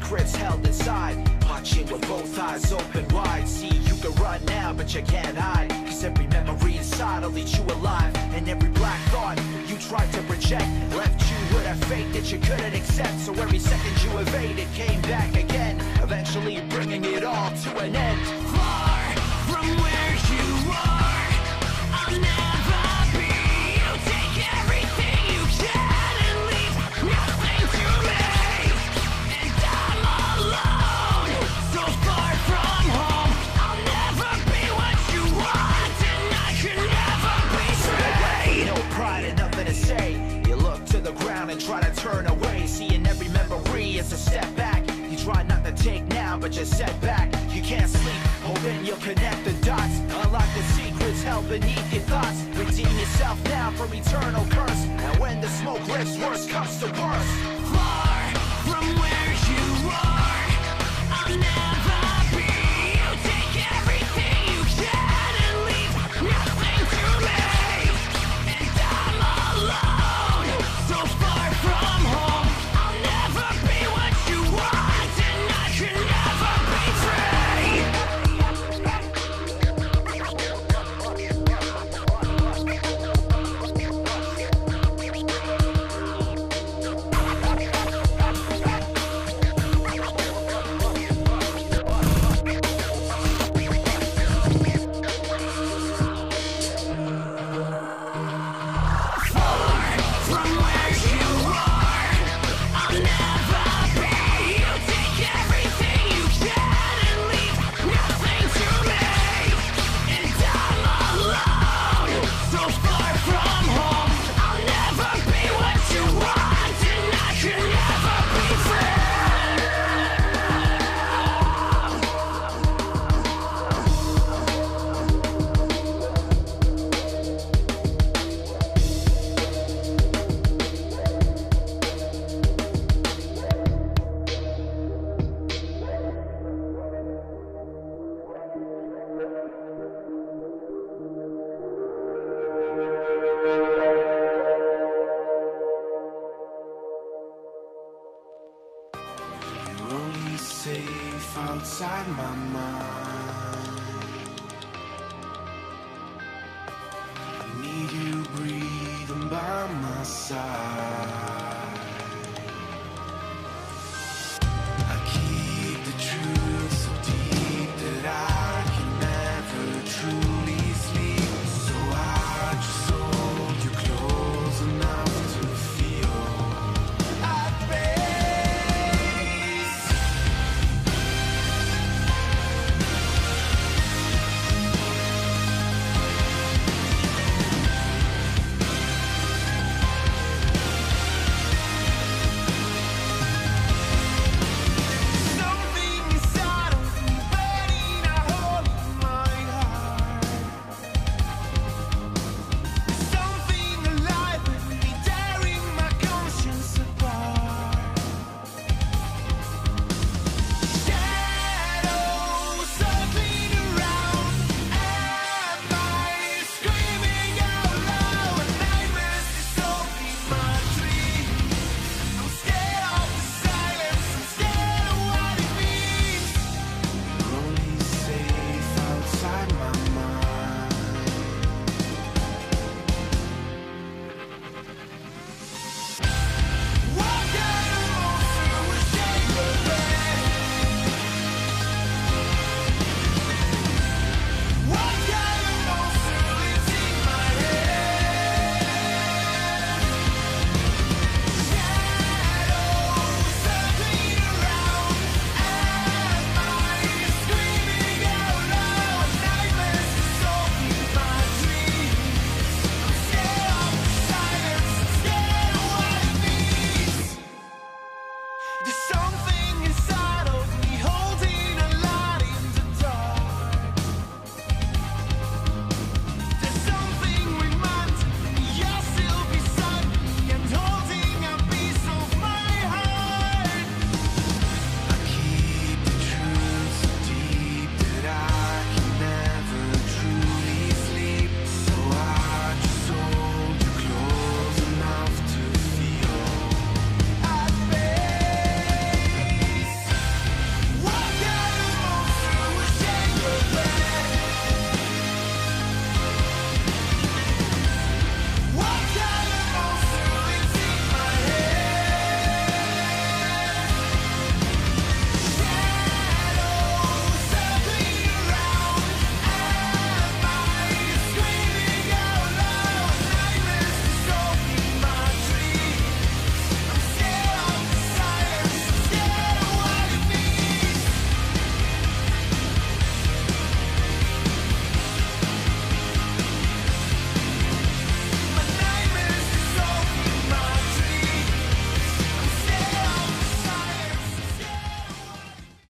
secrets held inside. Watching with both eyes open wide. See, you can run now, but you can't hide. Cause every memory inside will eat you alive. And every black thought you tried to project left you with a fate that you couldn't accept. So every second you evaded came back again, eventually bringing it all to an end. Far from where you are, I'll never be. You take everything you can and leave nothing to me. And I'm alone, so far from home. I'll never be what you want, and I can never be free. No pride and nothing to say. You look to the ground and try to turn away, seeing every memory as a step back. You try not to take now, but just set back. You can't sleep, hoping you'll connect the dots. Unlock the secrets held beneath your thoughts. Redeem yourself now from eternal curse. And when the smoke lifts, worst comes to worst. Far from where you are, I'll never be. You take everything you can and leave nothing to me. And I'm alone, so far from home. I'll never be what you want, and I can never be free. From where you are, I'll never be. You take everything you can and leave nothing to me. And I'm alone, so far from home. I'll never be what you want, and I can never be free. You're only safe outside my mind.